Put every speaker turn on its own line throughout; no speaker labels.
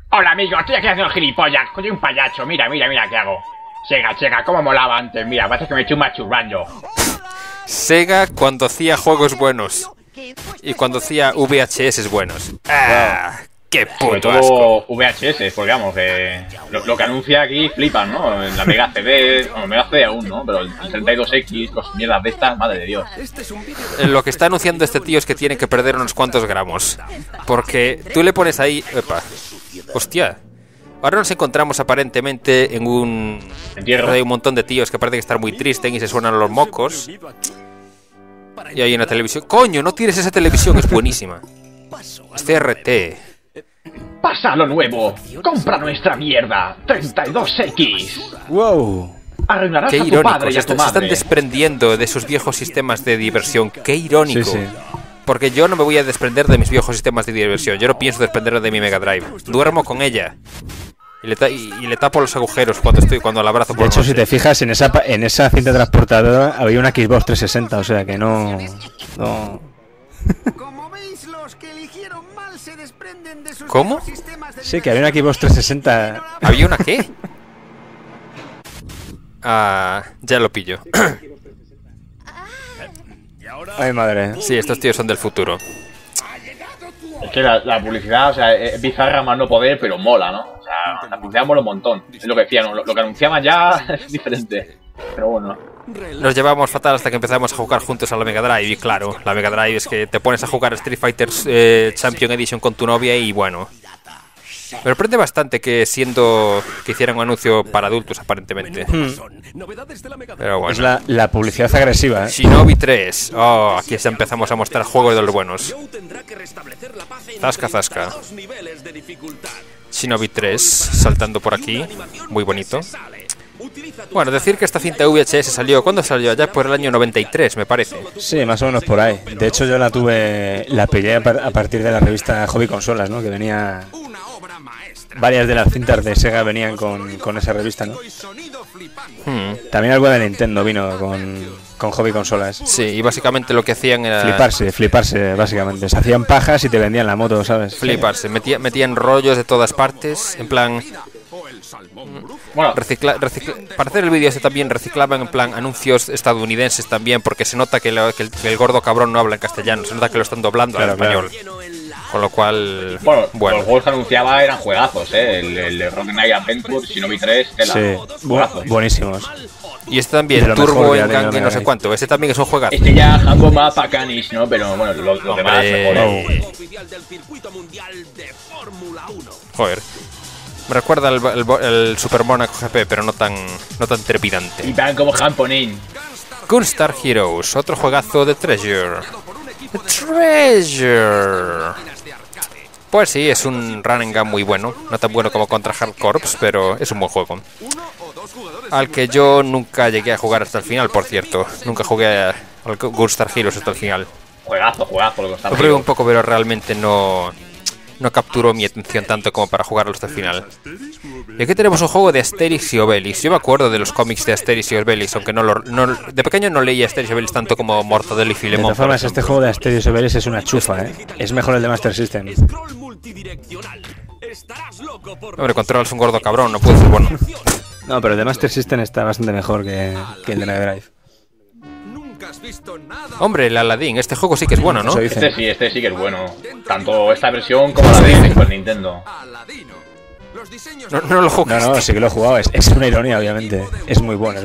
Hola, amigo, estoy aquí haciendo gilipollas. Soy un payacho, mira qué hago. Sega, cómo molaba antes, mira, parece que me estoy masturbando.
Sega cuando hacía juegos buenos. Y cuando hacía VHS buenos. ¡Ah! ¡Qué
Sobre
puto asco!
todo VHS, porque vamos, lo que anuncia aquí flipan, ¿no? En la Mega CD, bueno, Mega CD aún, ¿no? Pero el 32X, con mierdas de estas, madre de Dios.
Lo que está anunciando este tío es que tiene que perder unos cuantos gramos. Porque tú le pones ahí... Epa. Hostia. Ahora nos encontramos aparentemente en un...
Entierro.
Hay un montón de tíos que parecen estar muy tristes y se suenan los mocos. Y hay una televisión... ¡Coño! No tires esa televisión, es buenísima. Es CRT.
¡Pasa lo nuevo! ¡Compra nuestra mierda! ¡32X!
¡Wow!
Arruinarás
Qué
a tu
irónico,
padre y a tu
se están
madre.
desprendiendo de sus viejos sistemas de diversión. Qué irónico.
Sí, sí.
Porque yo no me voy a desprender de mis viejos sistemas de diversión. Yo no pienso desprenderme de mi Mega Drive. Duermo con ella. Y le tapo los agujeros cuando la abrazo por
De hecho,
noche.
si te fijas, en esa cinta transportadora había una Xbox 360, o sea que no...
Como veis, los que eligieron mal se desprenden de sus
¿Cómo?
sistemas de
Sí, que había una Xbox 360.
¿Había una qué? Ah, ya lo pillo.
Ay, madre.
Sí, estos tíos son del futuro.
Es que la publicidad, o sea, es bizarra más no poder, pero mola, ¿no? O sea, la publicidad mola un montón. Es lo que decían, lo que anunciaban ya es diferente. Pero bueno.
Nos llevamos fatal hasta que empezamos a jugar juntos a la Mega Drive. Y claro, la Mega Drive es que te pones a jugar Street Fighter Champion Edition con tu novia y bueno. Me sorprende bastante que hicieran un anuncio para adultos aparentemente. Pero
Es
bueno.
la publicidad agresiva, ¿eh?
Shinobi 3. Oh, aquí ya empezamos a mostrar juegos de los buenos. Zasca. Shinobi 3 saltando por aquí. Muy bonito. Bueno, decir que esta cinta VHS salió... ¿Cuándo salió? Ya por el año 93, me parece.
Sí, más o menos por ahí. De hecho, yo la pillé a partir de la revista Hobby Consolas, ¿no? Que venía... Varias de las cintas de Sega venían con esa revista, ¿no? También algo de Nintendo vino con Hobby Consolas.
Sí, y básicamente lo que hacían era...
Fliparse, básicamente. Se hacían pajas y te vendían la moto, ¿sabes?
Fliparse. Metían rollos de todas partes, en plan...
Bueno,
para hacer el vídeo ese también reciclaban en plan anuncios estadounidenses también, porque se nota que el gordo cabrón no habla en castellano, se nota que lo están doblando al español. Con lo cual...
bueno, los juegos que anunciaba eran juegazos, el Rock Knight Adventure, Shinobi 3, tela.
Sí,
Juegazos.
buenísimos.
Y este también,
De lo
Turbo
mejor que ha
en
tenido
Gang y
Mega
no sé
Drive.
cuánto. Este también es un juegazo.
Este ya Hango Mapa Canis, ¿no? Pero bueno, los demás
Hombre.
mejores.
Joder. Me recuerda el Super Monaco GP, pero no tan trepidante.
Y van como Jamponin.
Gunstar Heroes, otro juegazo de Treasure. Treasure. Pues sí, es un run and gun muy bueno. No tan bueno como contra Hard Corps, pero es un buen juego. Al que yo nunca llegué a jugar hasta el final, por cierto. Nunca jugué al Gunstar Heroes hasta el final.
Juegazo, lo que está
Lo probé un poco, pero realmente no capturó mi atención tanto como para jugarlo hasta el final. Y aquí tenemos un juego de Asterix y Obelix. Yo me acuerdo de los cómics de Asterix y Obelix, aunque de pequeño no leía Asterix y Obelix tanto como Mortadelo y
De
Filemón.
todas formas, este juego de Asterix y Obelix es una chufa, ¿eh? Es mejor el de Master System.
Hombre, controlas un gordo cabrón, no puede ser bueno.
No, pero el de Master System está bastante mejor que el de Mega Drive.
Hombre, el Aladdin, este juego sí que es bueno, ¿no?
Eso dicen.
Este sí que es bueno. Tanto esta versión como la de Super Nintendo.
No lo jugues.
No, sí que lo he jugado. Es una ironía, obviamente. Es muy buena,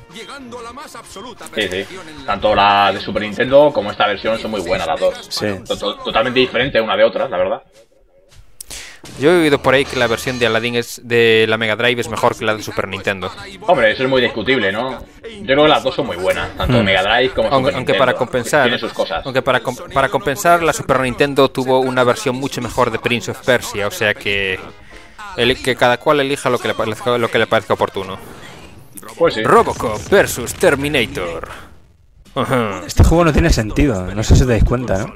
Sí. Tanto la de Super Nintendo como esta versión son muy buenas las dos.
Sí.
Totalmente diferentes una de otras, la verdad.
Yo he oído por ahí que la versión de Aladdin de la Mega Drive es mejor que la de Super Nintendo.
Hombre, eso es muy discutible, ¿no? Yo creo que las dos son muy buenas, tanto Mega Drive como Super
Aunque
Nintendo.
para compensar,
Tiene sus cosas.
aunque para compensar, la Super Nintendo tuvo una versión mucho mejor de Prince of Persia, o sea que cada cual elija lo que le parezca oportuno.
Pues sí.
Robocop versus Terminator. Ajá.
Este juego no tiene sentido. No sé si os dais cuenta, ¿no?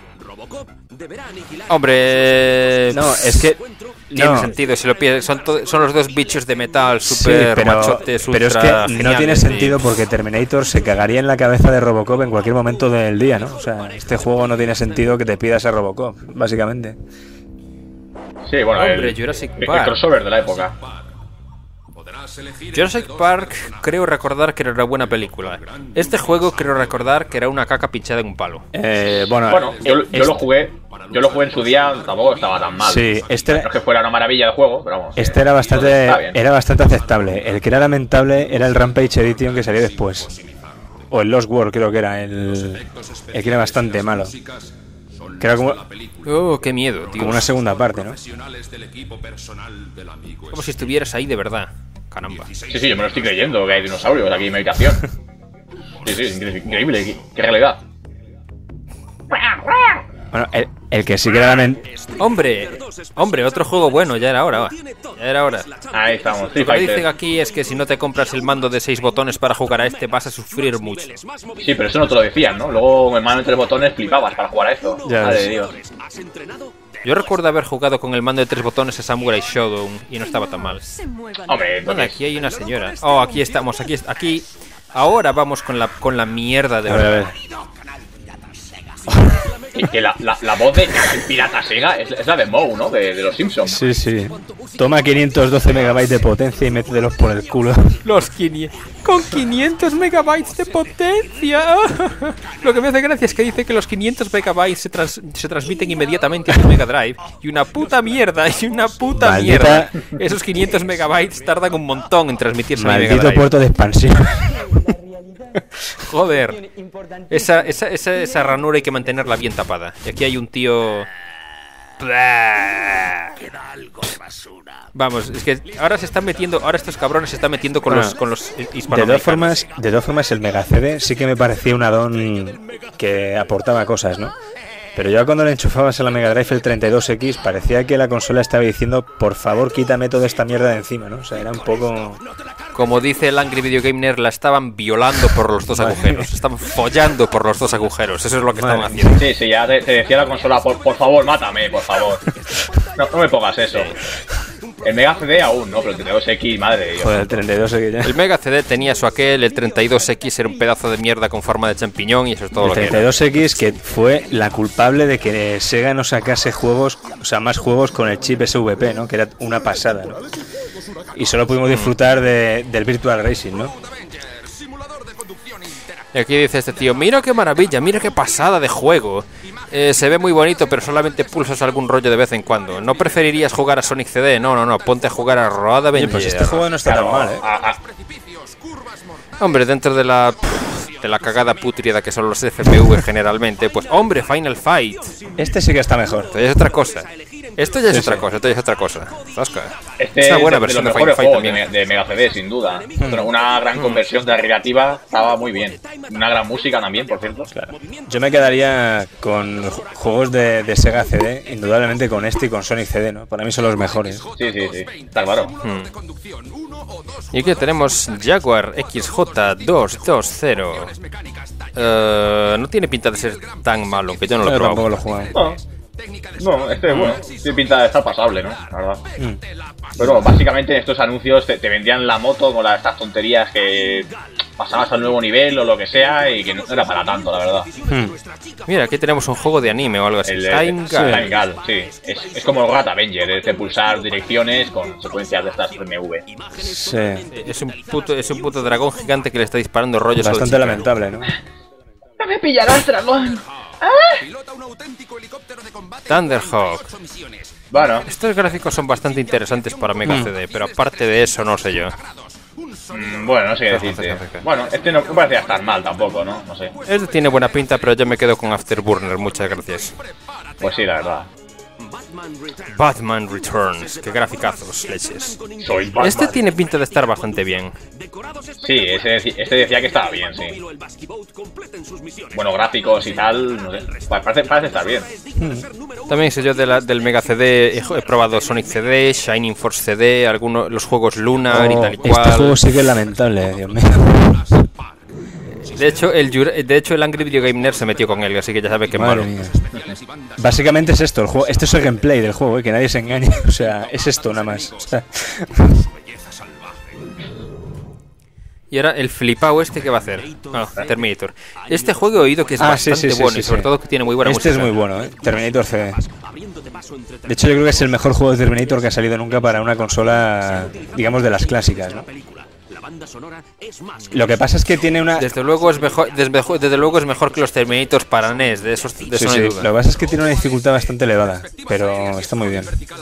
Hombre,
No, es que...
tiene
no.
sentido si lo piensas. Son los dos bichos de metal
Sí,
super machotes,
pero es
ultra
que no tiene
geniales,
sentido porque Terminator se cagaría en la cabeza de Robocop en cualquier momento del día, ¿no? O sea, este juego no tiene sentido que te pidas a Robocop, básicamente.
Sí, bueno,
Hombre,
el
Jurassic
el
Park.
crossover de la época.
Jurassic Park creo recordar que era una buena película. Este juego creo recordar que era una caca pinchada en un palo.
Bueno, yo lo jugué en su día, tampoco estaba tan mal.
Sí,
No es que fuera una maravilla de juego, pero vamos.
Este era bastante aceptable. El que era lamentable era el Rampage Edition que salió después. O el Lost World creo que era el que era bastante malo. Que era como
Oh, qué miedo, tío.
una segunda parte, ¿no?
Como si estuvieras ahí de verdad. Caramba.
Sí, yo me lo estoy creyendo, que hay dinosaurios aquí en mi habitación. Sí, increíble, qué realidad.
Bueno, el que sí que era lamentable.
Hombre, otro juego bueno, ya era hora. Ya era hora.
Ahí estamos, Street
Lo que dicen
Fighter.
aquí es que si no te compras el mando de 6 botones para jugar a este vas a sufrir mucho.
Sí, pero eso no te lo decían, ¿no? Luego el mando de 3 botones flipabas para jugar a esto.
Ya
Madre
ves.
de Dios.
Yo recuerdo haber jugado con el mando de 3 botones a Samurai Shodown y no estaba tan mal.
Hombre,
Bueno,
entonces...
aquí hay una señora. Oh, aquí estamos, aquí. Ahora vamos con la mierda de
A ver, a
verdad.
ver.
Que la voz de Pirata Sega es la de Moe, ¿no? De los Simpsons.
Sí. Toma 512 megabytes de potencia y métetelos por el culo.
Los 500. Con 500 megabytes de potencia. Lo que me hace gracia es que dice que los 500 megabytes se transmiten inmediatamente a tu Mega Drive. Y una puta mierda,
Maldita-
mierda. Esos 500 megabytes tardan un montón en transmitirse a mi Mega
Maldito
Drive.
puerto de expansión.
Joder. Esa ranura hay que mantenerla bien tapada. Y aquí hay un tío... Vamos, es que ahora estos cabrones se están metiendo con
Bueno,
los
De
hispanoamericanos.
todas formas, el Mega CD sí que me parecía un addon que aportaba cosas, ¿no? Pero ya cuando le enchufabas a la Mega Drive el 32X, parecía que la consola estaba diciendo, por favor, quítame toda esta mierda de encima, ¿no? O sea, era un poco...
Como dice el Angry Video Game Nerd, la estaban violando por los dos agujeros. Estaban follando por los dos agujeros. Eso es lo que estaban
Madre
haciendo.
Sí, ya te decía la consola, por favor, mátame, por favor. No me pongas eso. El Mega CD aún, ¿no? Pero el 32X, madre de Dios.
Joder, el 32X ya...
El Mega CD tenía su aquel, el 32X era un pedazo de mierda con forma de champiñón y eso es todo
El
lo que era.
32X que fue la culpable de que Sega no sacase juegos, o sea, más juegos con el chip SVP, ¿no? Que era una pasada, ¿no? Y solo pudimos disfrutar del Virtual Racing, ¿no?
Y aquí dice este tío, mira qué maravilla, mira qué pasada de juego. Se ve muy bonito, pero solamente pulsas algún rollo de vez en cuando. ¿No preferirías jugar a Sonic CD? No, ponte a jugar a Road
Oye,
Avenger.
pues este juego no está tan mal, ¿eh?
Hombre, dentro de la cagada putrida que son los FPV generalmente, pues hombre, Final Fight.
Este sí que está mejor.
Esto ya es otra cosa. Esto ya es otra cosa. Zasca.
Este
Es una buena
de
versión
los
de Final
mejores
Fight
juegos
también.
de Mega CD, sin duda. Pero una gran conversión de la recreativa, estaba muy bien. Una gran música también, por cierto.
Yo me quedaría con juegos de Sega CD, indudablemente con este y con Sonic CD, ¿no? Para mí son los mejores.
Sí, está claro.
Y aquí tenemos Jaguar XJ220. No tiene pinta de ser tan malo, aunque yo no lo he
Yo tampoco
probado.
lo he jugado.
No, este bueno, tiene pinta de estar pasable, ¿no? La verdad. Pero básicamente en estos anuncios te vendían la moto con estas tonterías que pasabas al nuevo nivel o lo que sea y que no era para tanto, la verdad.
Mira, aquí tenemos un juego de anime o algo así.
El de
Time Gun.
Time Gun, sí. Es como el Rat Avenger, es de pulsar direcciones con secuencias de estas MV.
Sí.
Es un puto dragón gigante que le está disparando rollos a la
Bastante
chica.
lamentable, ¿no?
¡No me pillarás, dragón!
Thunderhawk.
Bueno,
Estos gráficos son bastante interesantes para Mega CD, pero aparte de eso, no sé yo.
bueno, no sé qué decirte. Bueno, este no parecía estar mal tampoco, ¿no? No sé.
Este tiene buena pinta, pero yo me quedo con Afterburner, muchas gracias.
Pues sí, la verdad.
Batman Returns, qué graficazos, leches.
Soy Batman.
Este tiene pinta de estar bastante bien.
Sí, este decía que estaba bien, sí. Bueno, gráficos y tal, no sé. Parece estar bien.
También sé yo del Mega CD, he probado Sonic CD, Shining Force CD, los juegos Lunar y tal y cual.
Este juego sí que es lamentable, Dios mío.
De hecho, el Angry Video Game Nerd se metió con él, así que ya sabe que
Madre
malo.
mía. Básicamente es esto, el juego. Este es el gameplay del juego, que nadie se engañe. O sea, es esto nada más. O sea,
Y ahora el flipao este, ¿qué va a hacer? Terminator. Este juego he oído que es bastante bueno y sobre todo que tiene muy buena música.
Este es muy bueno, Terminator CD. De hecho, yo creo que es el mejor juego de Terminator que ha salido nunca para una consola, digamos, de las clásicas, ¿no? Lo que pasa es que tiene una...
Desde luego es mejor que los Terminators para NES, de eso no hay duda.
Lo que pasa es que tiene una dificultad bastante elevada, pero está muy bien.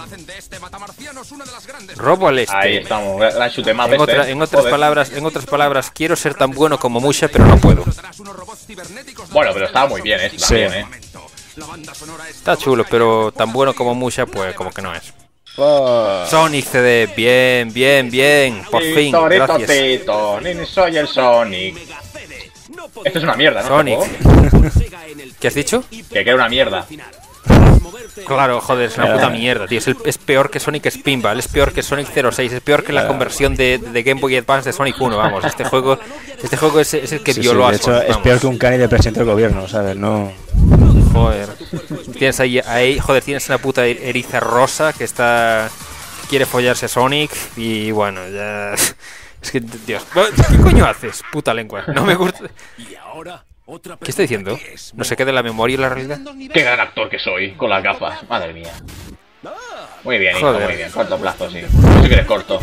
Robo al este.
Ahí estamos, gran shoot em up
en otras palabras, quiero ser tan bueno como Musha, pero no puedo.
Bueno, pero estaba muy bien, también,
Está chulo, pero tan bueno como Musha, pues como que no es. Sonic CD, bien, por fin, gracias.
Soy el Sonic. Esto es una mierda, ¿no?
Sonic. ¿Qué has dicho?
Que era una mierda.
Claro, joder, es una puta mierda, tío. Es peor que Sonic Spinball, es peor que Sonic 06, es peor que la conversión de Game Boy Advance de Sonic 1, vamos. Este juego es el que violó a
Sonic.
Sonic.
De hecho, es peor que un cani de presidente del gobierno, ¿sabes? No...
Joder. Tienes tienes una puta eriza rosa que quiere follarse a Sonic y bueno, ya... Es que, Dios, ¿qué coño haces? Puta lengua. No me gusta... ¿Qué está diciendo? ¿No se queda en la memoria y la realidad?
Qué gran actor que soy, con las gafas. Madre mía. Muy bien, hijo, muy bien. Corto plazo, sí. No sé que eres corto.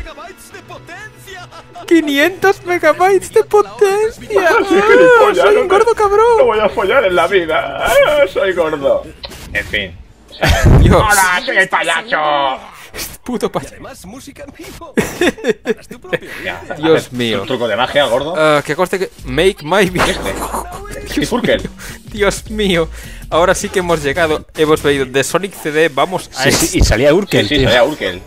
500 megabytes de potencia.
Soy un gordo cabrón. No voy a follar en la vida. Soy gordo. En fin.
Dios.
¡Hola, soy el payaso!
Puto payaso. Dios mío.
¿Un truco de magia, gordo?
Que conste que... Make my video. Dios mío. Ahora sí que hemos llegado. Hemos venido de Sonic CD. Vamos a...
Sí, y salía Urkel.
Sí, salía Urkel.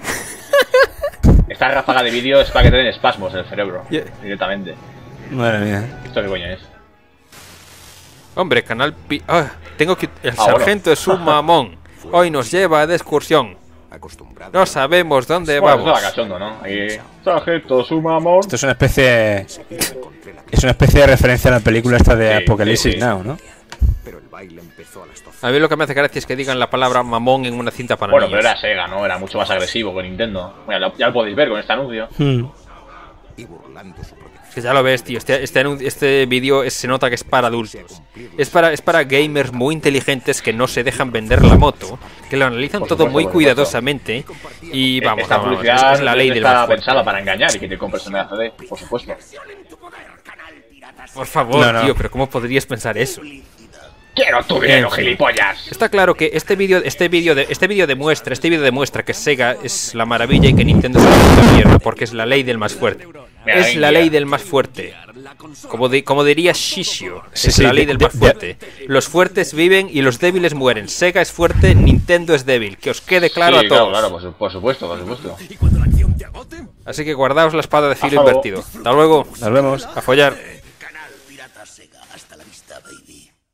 Esta ráfaga de vídeo es para que te den espasmos en el cerebro. Directamente.
Madre mía.
¿Esto qué coño es?
Hombre, canal tengo que... El sargento es un mamón. Hoy nos lleva de excursión. No sabemos dónde vamos.
Esto es cachondo, ¿no? Aquí... Sargento es un mamón.
Esto es una especie... Es una especie de referencia a la película esta de Apocalipsis Now, ¿no?
A mí lo que me hace gracia es que digan la palabra mamón en una cinta para
niños.
Pero
era Sega, ¿no? Era mucho más agresivo que Nintendo. Bueno, ya lo podéis ver con este anuncio.
Que ya lo ves, tío. Este vídeo se nota que es para adultos. Es para gamers muy inteligentes que no se dejan vender la moto, que lo analizan todo muy cuidadosamente. Y vamos, es la ley del más fuerte.
Pensada para engañar y que te compres una CD, por supuesto.
Por favor, tío, pero ¿cómo podrías pensar eso?
¡Quiero tu dinero, gilipollas!
Está claro que este vídeo demuestra que Sega es la maravilla y que Nintendo es una puta mierda, porque es la ley del más fuerte. Es la ley del más fuerte. Como diría Shishio, es la ley del más fuerte. Los fuertes viven y los débiles mueren. Sega es fuerte, Nintendo es débil. Que os quede claro a todos.
Claro, por supuesto.
Así que guardaos la espada de filo invertido. Hasta luego.
Nos vemos.
A follar.